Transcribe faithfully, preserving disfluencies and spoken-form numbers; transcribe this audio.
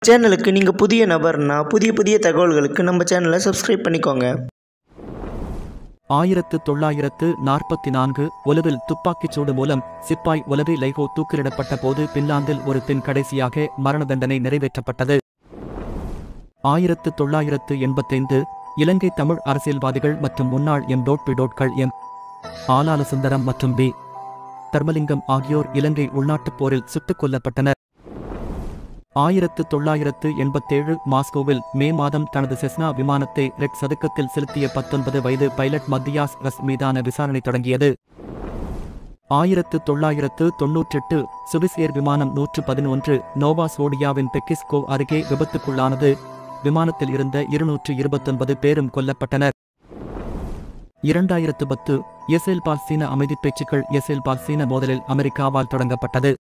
சேனலுக்கு நீங்கள் புதிய நபர்னா புதிய புதிய தகவல்களுக்கு நம்ம சேனலை சப்ஸ்கிரைப் பண்ணிக்கோங்க. ஆயிரத்து தொள்ளாயிரத்து நாற்பத்தி நான்கு ஒலுவில் துப்பாக்கிச்சூடு மூலம் சிப்பாய் ஒலவி லைகோ தூக்கிலிடப்பட்ட போது பின்லாந்தில் ஒரு பெண் கடைசியாக மரண தண்டனை நிறைவேற்றப்பட்டது. ஆயிரத்து தொள்ளாயிரத்து எண்பத்தைந்து இலங்கை தமிழ் அரசியல்வாதிகள் மற்றும் முன்னாள் எம் டோட் டோட்கள் எம் ஆலாலசுந்தரம் மற்றும் பி தர்மலிங்கம் ஆகியோர் இலங்கை உள்நாட்டுப் போரில் சுட்டுக் கொல்லப்பட்டனர். ஆயிரத்து தொள்ளாயிரத்து எண்பத்தேழு மாஸ்கோவில் மே மாதம் தனது செஸ்னா விமானத்தை ரெட் சதுக்கத்தில் செலுத்திய பத்தொன்பது வயது பைலட் மத்தியாஸ் ரஸ் மீதான விசாரணை தொடங்கியது. ஆயிரத்து தொள்ளாயிரத்து தொன்னூற்றெட்டு சுவிஸ் ஏர் விமானம் நூற்று பதினொன்று நோவா சோடியாவின் பெக்கிஸ்கோ அருகே விபத்துக்குள்ளானது. விமானத்தில் இருந்த இருநூற்று இருபத்தொன்பது பேரும் கொல்லப்பட்டனர். இரண்டாயிரத்து பத்து எஸ்எல் பால்சீன அமைதிப் பேச்சுக்கள் எஸ்எல் பால்சீன மோதலில் அமெரிக்காவால் தொடங்கப்பட்டது.